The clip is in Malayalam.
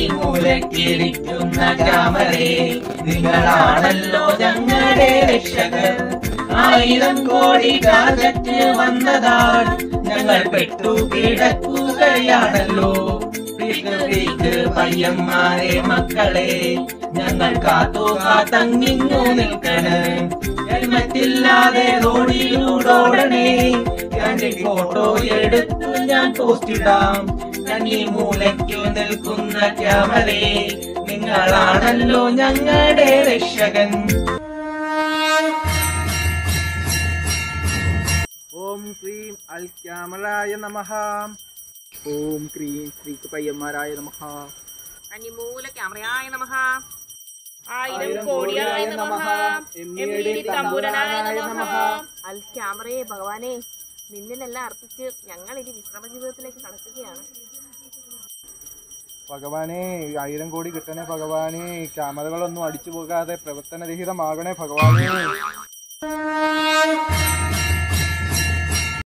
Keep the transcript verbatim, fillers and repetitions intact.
മൂലക്കിരിക്കുന്ന ക്യാമറേ, നിങ്ങളാണല്ലോ ഞങ്ങളുടെ രക്ഷകർ. ആയിരം കോടി ടാർഗറ്റ് വന്നതാൽ ഞങ്ങൾ പെട്ടു കിടക്കുകയാണല്ലോ. പയ്യന്മാരെ മക്കളെ, ഞങ്ങൾ കാത്തു കാത്തങ്ങിങ്ങു നിൽക്കണ്. ഹെൽമറ്റില്ലാതെ റോഡിലൂടോടണേ, എന്റെ ഫോട്ടോ എടുത്ത് ഞാൻ പോസ്റ്റിടാം. കന്നി മൂലയ്ക്കു നിൽക്കുന്ന ക്യാമറേ, നിങ്ങളാണല്ലോ ഞങ്ങളുടെ രക്ഷകൻ. ഓം ക്രീം അൽ ക്യാമറായ നമഃ. ഓം ക്രീം ശ്രീ പയ്യന്മാരായ നമഃ. കന്നിമൂല ക്യാമറയായ നമഃ. ആയിരം കോടിയായ നമഃ. എമ്മിടി തമ്പുരാനായ നമഃ. അൽ ക്യാമറയെ ഭഗവാനെ, നിന്നിലെല്ലാം അർപ്പിച്ച് ഞങ്ങൾ ഇനി വിശ്രമ ജീവിതത്തിലേക്ക് കടക്കുകയാണ്. ഭഗവാനെ, ആയിരം കോടി കിട്ടണേ ഭഗവാനെ. ക്യാമറകളൊന്നും അടിച്ചു പോകാതെ പ്രവർത്തനരഹിതമാകണേ ഭഗവാനെ.